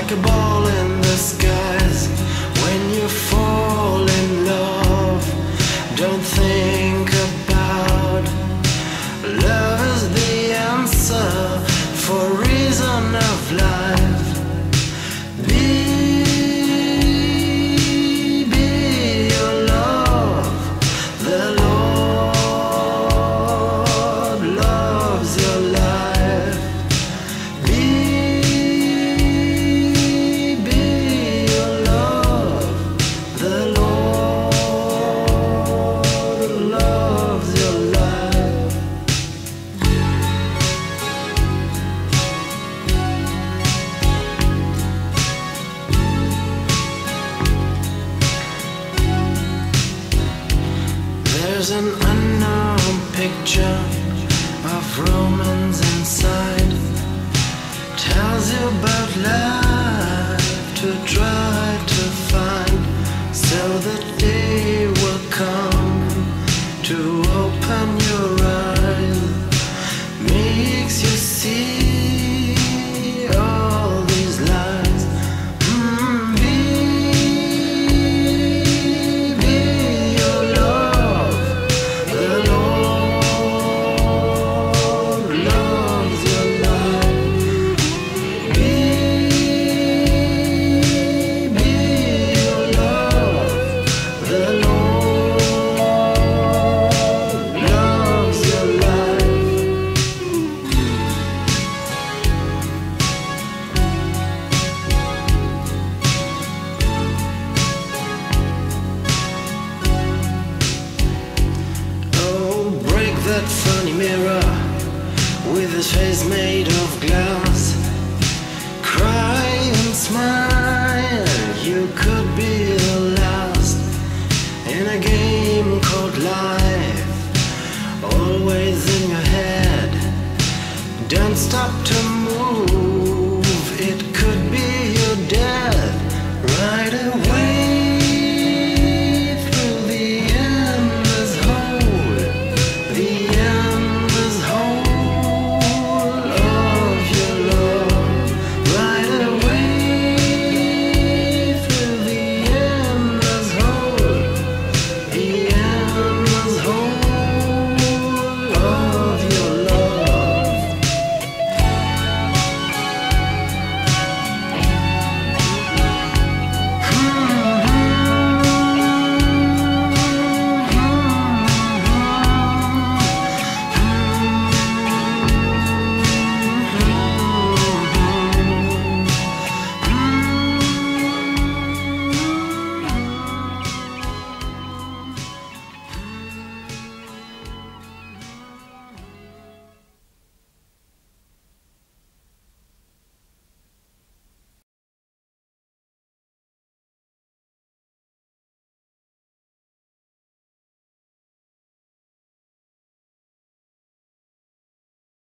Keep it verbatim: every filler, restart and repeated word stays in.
like a ball in the skies. When you fall in love, don't think about love is the answer for reason of life. Be, be your love. The Lord loves your life. Be, be your love. The Lord loves your life. There's an unknown picture of romance inside. Tells you about life to try to find. So the day will come to open your eyes. Makes you see all these lies. Mm, be, be your love. The Lord loves your life. Be, be your love. The Lord loves your life. Oh, break that funny mirror with his face made of glass. Cry and smile, you could.